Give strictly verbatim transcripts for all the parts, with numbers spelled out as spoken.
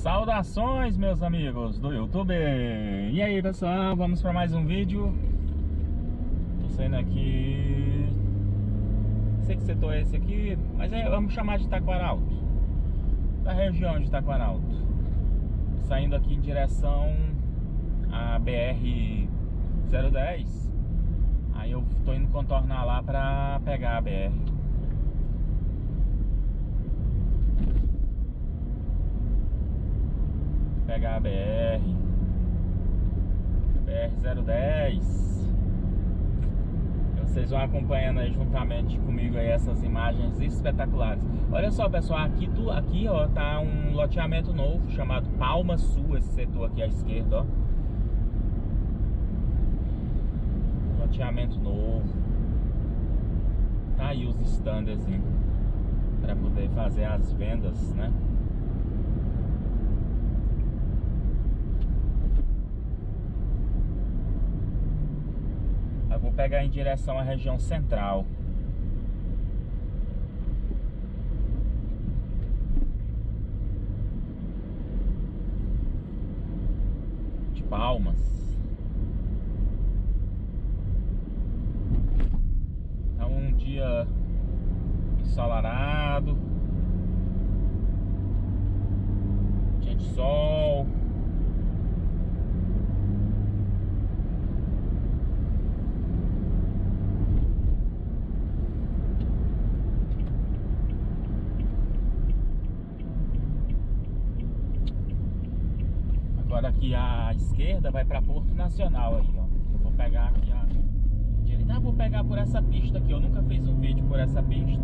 Saudações, meus amigos do YouTube. E aí, pessoal, vamos para mais um vídeo. Tô saindo aqui, não sei que setor é esse aqui, mas é, vamos chamar de Taquaralto, da região de Taquaralto. Saindo aqui em direção a B R zero dez. Aí eu tô indo contornar lá para pegar a B R. Pegar a B R B R zero dez. Vocês vão acompanhando aí juntamente comigo aí essas imagens espetaculares. Olha só, pessoal, aqui, do, aqui ó, tá um loteamento novo chamado Palma Sul, esse setor aqui à esquerda, ó. Loteamento novo. Tá aí os stands para poder fazer as vendas, né? Vou pegar em direção à região central. De Palmas. É um dia ensolarado, dia de sol. Agora aqui à esquerda vai para Porto Nacional aí, ó. Eu vou pegar aqui a direita. Ah, vou pegar por essa pista aqui. Eu nunca fiz um vídeo por essa pista.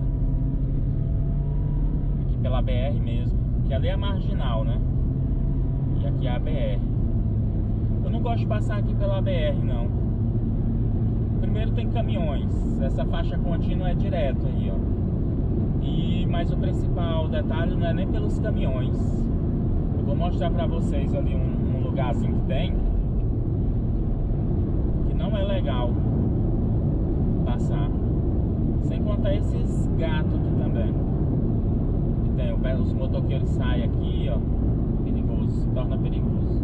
Aqui pela B R mesmo. Que ali é marginal, né? E aqui é a B R. Eu não gosto de passar aqui pela B R, não. Primeiro tem caminhões. Essa faixa contínua é direto aí, ó. E mas o principal detalhe não é nem pelos caminhões. Vou mostrar pra vocês ali um, um lugarzinho que tem, que não é legal passar. Sem contar esses gatos aqui também. Que tem, os motoqueiros saem aqui, ó. Perigoso, se torna perigoso.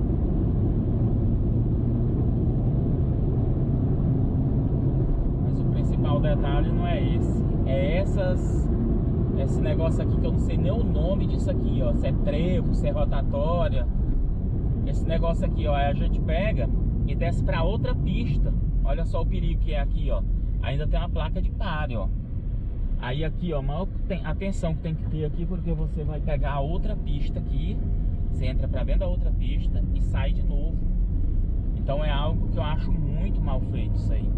Mas o principal detalhe não é esse. É essas... Esse negócio aqui que eu não sei nem o nome disso aqui, ó. Se é trevo, se é rotatória. Esse negócio aqui, ó, aí a gente pega e desce pra outra pista. Olha só o perigo que é aqui, ó. Ainda tem uma placa de pare, ó. Aí aqui, ó, maior atenção que tem que ter aqui, porque você vai pegar a outra pista aqui. Você entra pra dentro da outra pista e sai de novo. Então é algo que eu acho muito mal feito isso aí.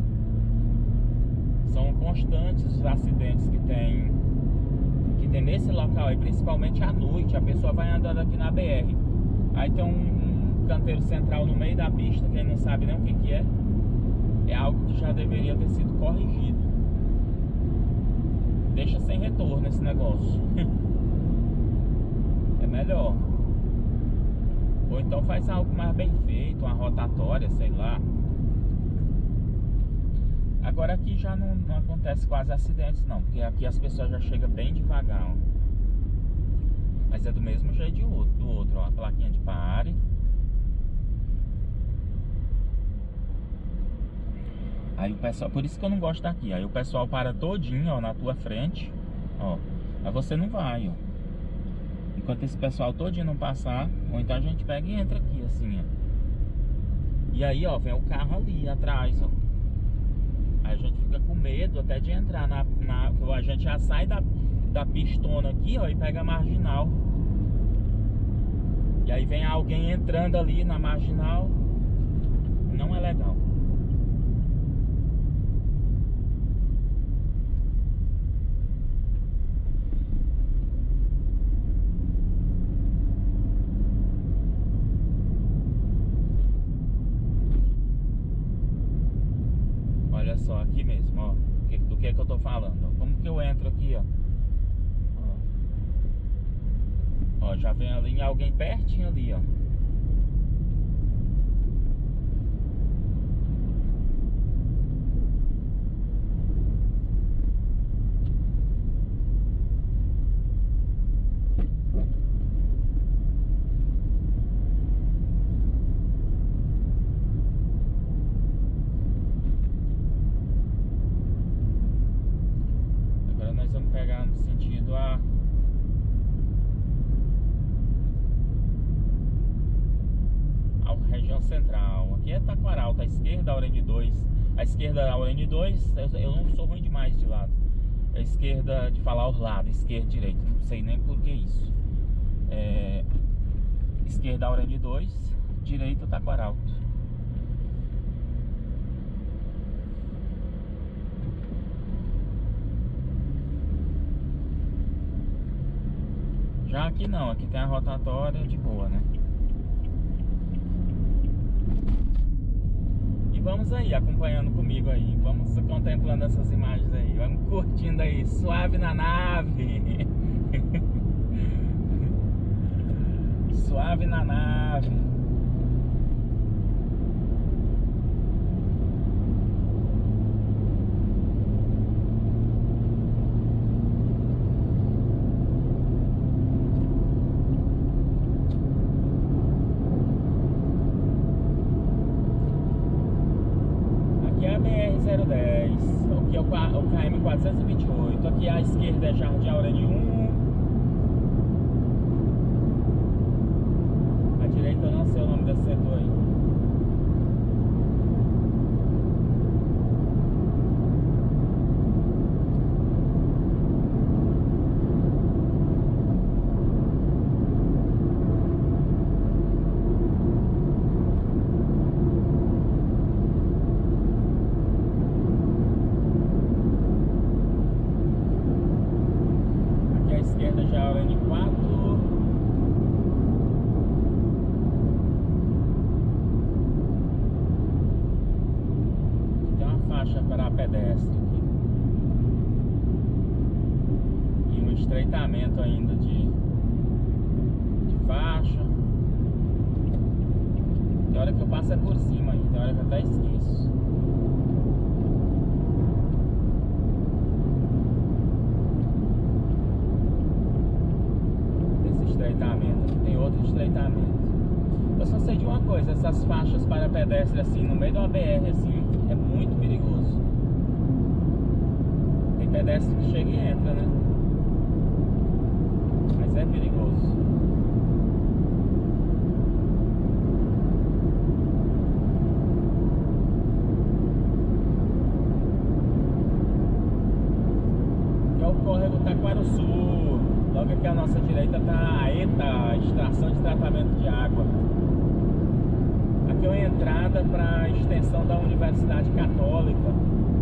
São constantes os acidentes que tem que tem nesse local aí, principalmente à noite. A pessoa vai andando aqui na B R, aí tem um, um canteiro central no meio da pista, quem não sabe nem o que que é. É algo que já deveria ter sido corrigido. Deixa sem retorno esse negócio. É melhor. Ou então faz algo mais bem feito, uma rotatória, sei lá. Agora aqui já não, não acontece quase acidentes não, porque aqui as pessoas já chegam bem devagar, ó. Mas é do mesmo jeito de outro, do outro, ó, a plaquinha de pare. Aí o pessoal, por isso que eu não gosto daqui. Aí o pessoal para todinho, ó, na tua frente, ó. Aí você não vai, ó. Enquanto esse pessoal todinho não passar, ou então a gente pega e entra aqui assim, ó. E aí, ó, vem o carro ali atrás, ó. Aí a gente fica com medo até de entrar na, na... A gente já sai da, da pistona aqui, ó, e pega a marginal. E aí vem alguém entrando ali na marginal. Não é legal. Olha só, aqui mesmo, ó. Do que, do que que eu tô falando, ó. Como que eu entro aqui, ó? Ó, ó, já vem ali alguém pertinho ali, ó. Central. Aqui é Taquaral, tá à esquerda, Aurene dois. A esquerda, Aurene dois, eu, eu não sou ruim demais de lado. A esquerda, de falar o lado, esquerda, direita, não sei nem por que isso. É, esquerda, Aurene dois, direita, Taquaral. Já aqui não, aqui tem a rotatória de boa, né? E vamos aí, acompanhando comigo aí. Vamos contemplando essas imagens aí. Vamos curtindo aí, suave na nave. Suave na nave. zero dez, aqui é o K M quatrocentos e vinte e oito, aqui à esquerda é Jardim Aurene um, à direita eu não sei o nome desse setor aí. Estreitamento ainda de, de faixa. Tem hora que eu passo é por cima aí, tem hora que eu até esqueço. Esse estreitamento, tem outro estreitamento. Eu só sei de uma coisa, essas faixas para pedestre assim, no meio de uma B R assim, é muito perigoso. Tem pedestre que chega e entra, né? Mas é perigoso. Aqui é o córrego Taquaruçu. Logo aqui à nossa direita está a ETA, Extração de Tratamento de Água. Aqui é uma entrada para a extensão da Universidade Católica.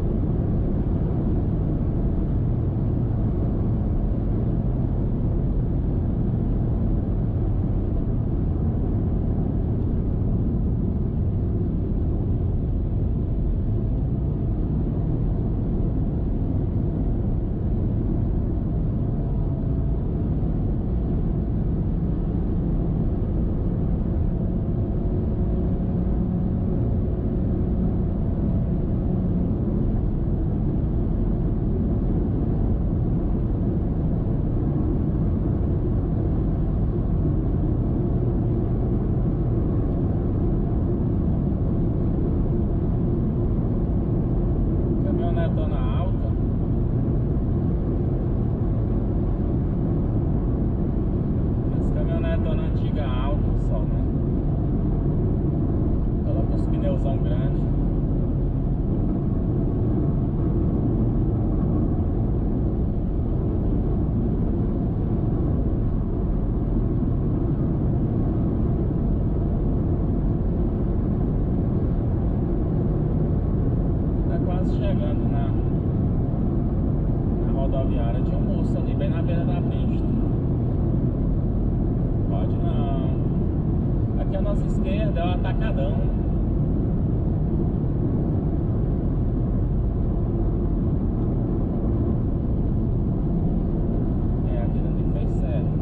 Esquerda é o Atacadão. É, aqui não fez certo.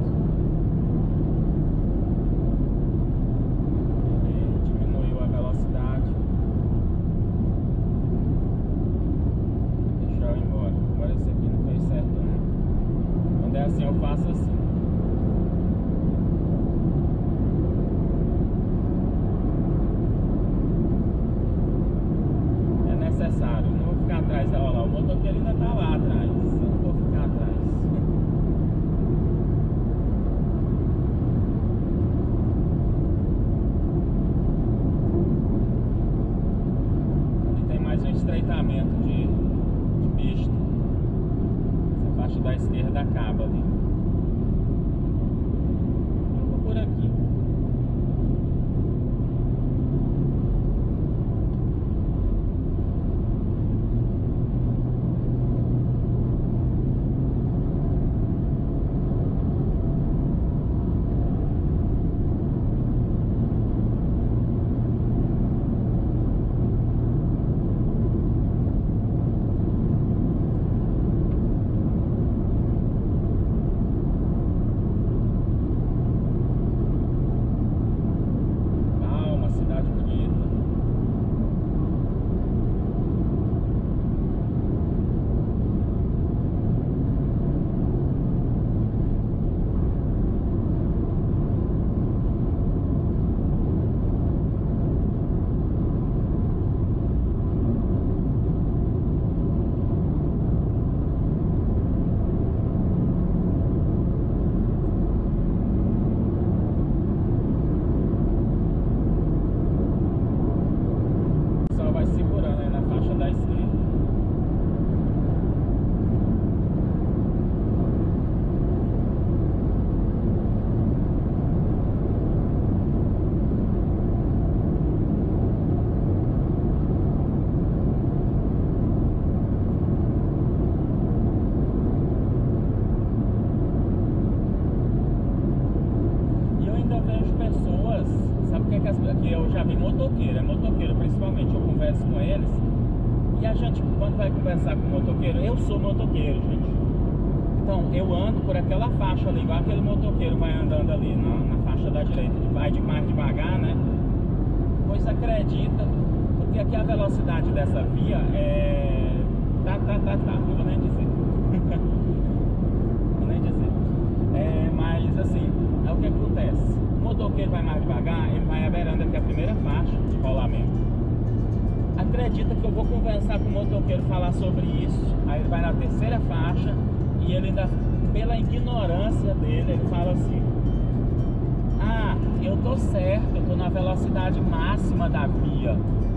Ele diminuiu a velocidade. Deixa eu ir embora. Agora esse aqui não fez certo, né? Quando é assim eu faço assim. porque eu já vi motoqueiro, é motoqueiro principalmente, eu converso com eles. E a gente, quando vai conversar com motoqueiro, eu sou motoqueiro, gente. Então, eu ando por aquela faixa ali, igual aquele motoqueiro vai andando ali, na, na faixa da direita. Vai de mais devagar, né? Pois acredita, porque aqui a velocidade dessa via é... Tá, tá, tá, tá, não vou nem dizer. Vou nem dizer. É, mas, assim, é o que acontece. O motoqueiro vai mais devagar, ele vai aberrando aqui a primeira faixa de rolamento. Acredita que eu vou conversar com o motoqueiro, falar sobre isso, aí ele vai na terceira faixa e ele ainda, pela ignorância dele, ele fala assim: ah, eu tô certo, eu tô na velocidade máxima da via.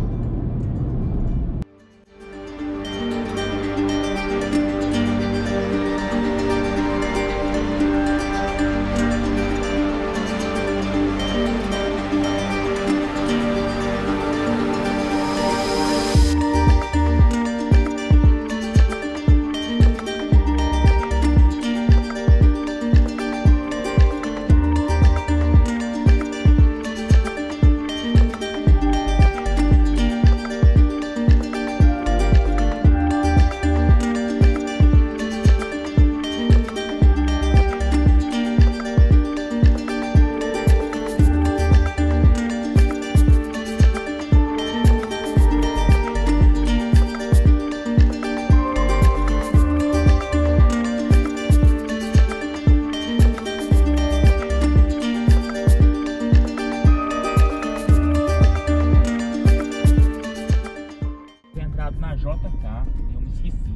Na J K, eu me esqueci.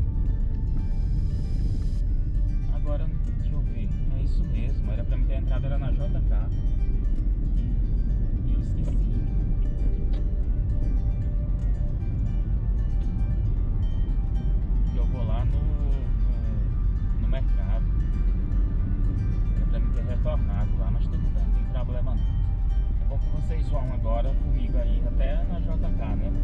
Agora, deixa eu ver. É isso mesmo, era pra mim ter entrado, era na J K. E eu esqueci. E eu vou lá no, no, no mercado. Era pra mim ter retornado lá, mas tudo bem, não tem problema não. É bom que vocês vão agora comigo aí até na J K, né?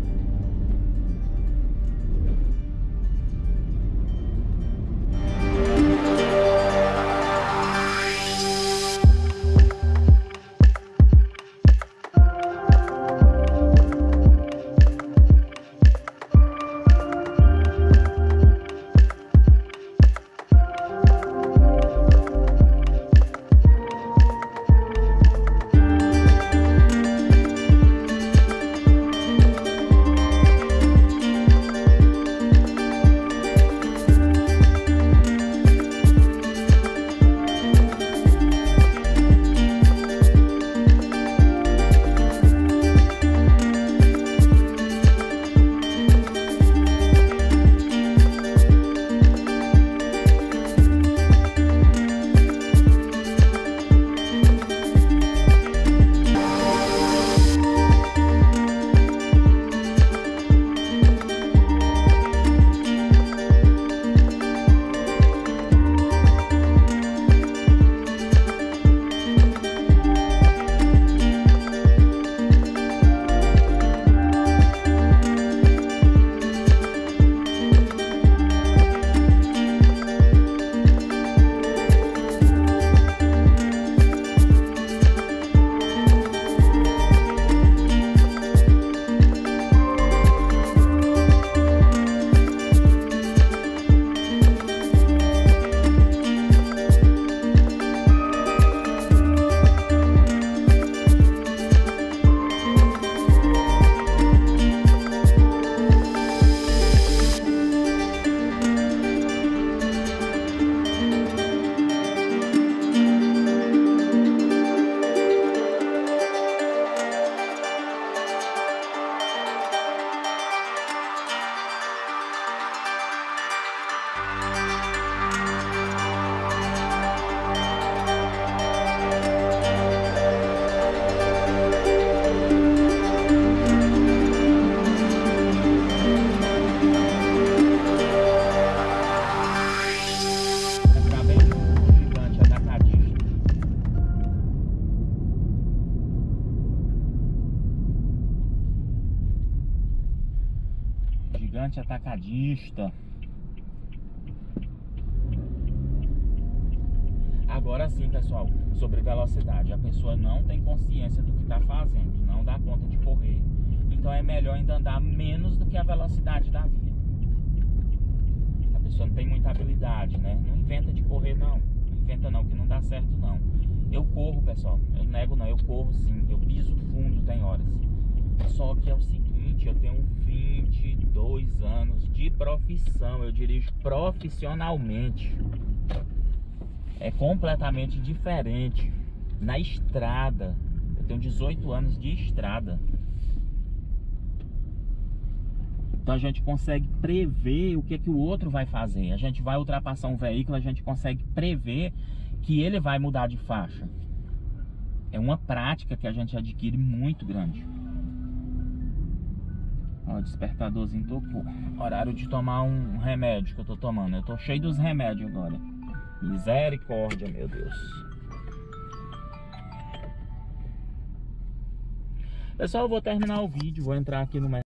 Gigante Atacadista. Agora Agora sim, pessoal, sobre velocidade, a pessoa não tem consciência do que está fazendo, não dá conta de correr. Então é melhor ainda andar menos do que a velocidade da via. A pessoa não tem muita habilidade, né? Não inventa de correr não, não inventa não, que não dá certo não. Eu corro, pessoal, eu nego não, eu corro sim, eu piso fundo tem horas. Só que é o seguinte, eu tenho vinte e dois anos de profissão, eu dirijo profissionalmente. É completamente diferente. Na estrada, eu tenho dezoito anos de estrada. Então a gente consegue prever o que, que o outro vai fazer. A gente vai ultrapassar um veículo, a gente consegue prever que ele vai mudar de faixa. É uma prática que a gente adquire muito grande. Ó, o despertadorzinho tocou. Horário de tomar um remédio que eu tô tomando. Eu tô cheio dos remédios agora. Misericórdia, meu Deus. Pessoal, eu vou terminar o vídeo. Vou entrar aqui no